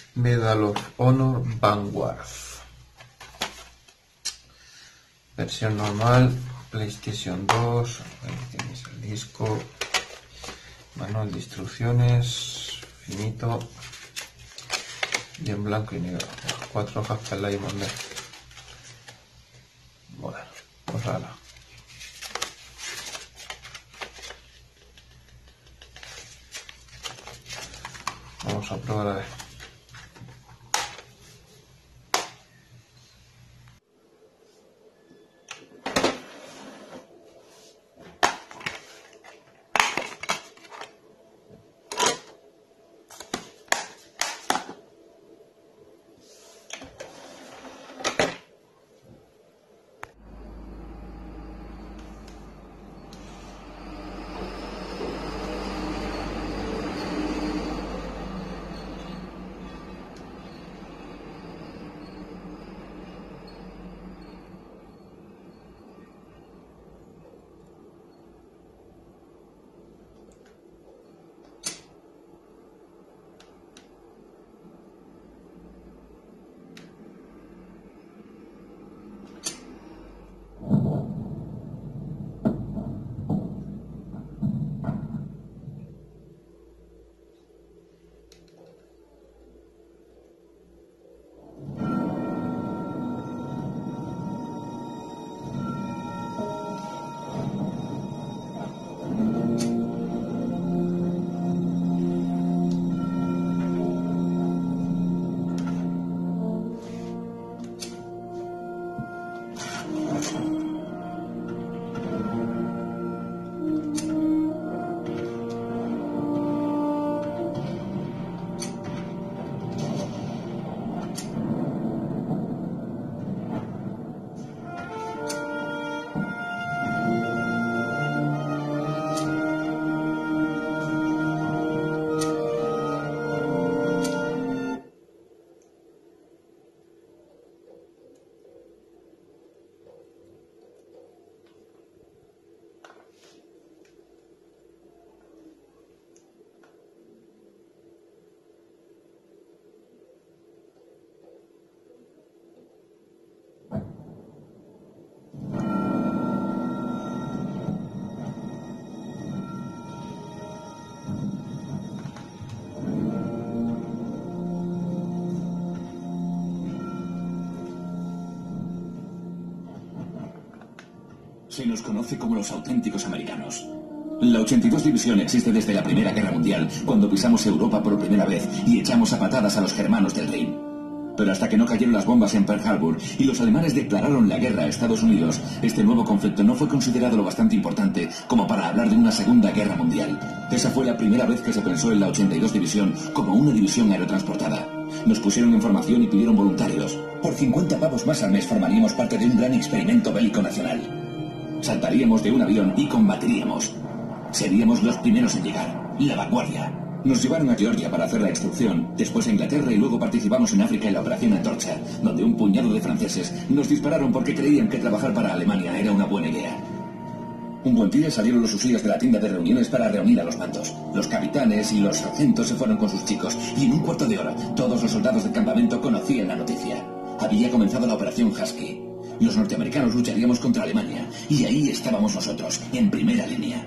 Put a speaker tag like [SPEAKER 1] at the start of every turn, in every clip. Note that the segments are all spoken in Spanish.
[SPEAKER 1] Medal of Honor Vanguard. Versión normal, PlayStation 2. Ahí tienes el disco. Manual de instrucciones. Finito. Y en blanco y negro. 4 hojas para el Limon. Bueno, pues ala. Vamos a probar a ver.
[SPEAKER 2] Se nos conoce como los auténticos americanos. La 82 División existe desde la Primera Guerra Mundial, cuando pisamos Europa por primera vez y echamos a patadas a los germanos del Rin. Pero hasta que no cayeron las bombas en Pearl Harbor y los alemanes declararon la guerra a Estados Unidos, este nuevo conflicto no fue considerado lo bastante importante como para hablar de una Segunda Guerra Mundial. Esa fue la primera vez que se pensó en la 82 División como una división aerotransportada. Nos pusieron en formación y pidieron voluntarios. Por 50 pavos más al mes formaríamos parte de un gran experimento bélico nacional. Saltaríamos de un avión y combatiríamos. Seríamos los primeros en llegar, la vanguardia. Nos llevaron a Georgia para hacer la instrucción, después a Inglaterra y luego participamos en África en la Operación Antorcha, donde un puñado de franceses nos dispararon porque creían que trabajar para Alemania era una buena idea. Un buen día salieron los usuarios de la tienda de reuniones para reunir a los mandos. Los capitanes y los sargentos se fueron con sus chicos y en un cuarto de hora todos los soldados del campamento conocían la noticia. Había comenzado la Operación Husky. Los norteamericanos lucharíamos contra Alemania y ahí estábamos nosotros, en primera línea.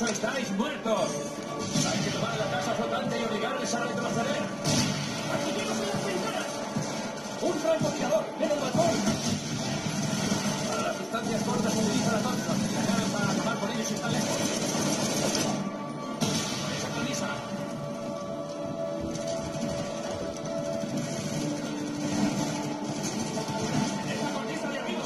[SPEAKER 2] o estáis muertos. Hay que tomar la casa flotante y obligarles a retroceder. ¡Artilleros en las ventanas! ¡Un francotirador en el balcón! Para las distancias cortas se utiliza la tonfa y la cara para acabar con ellos si están lejos. ¡Esa camisa! ¡Esta cornisa de arriba!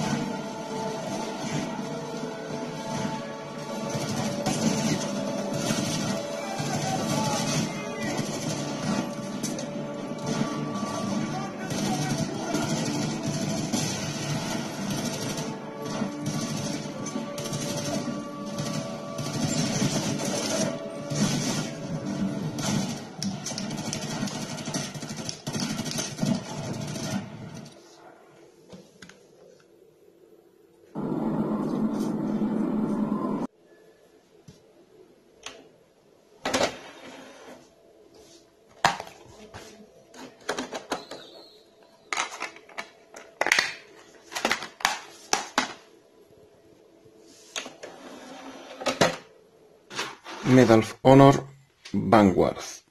[SPEAKER 1] Medal of Honor Vanguard.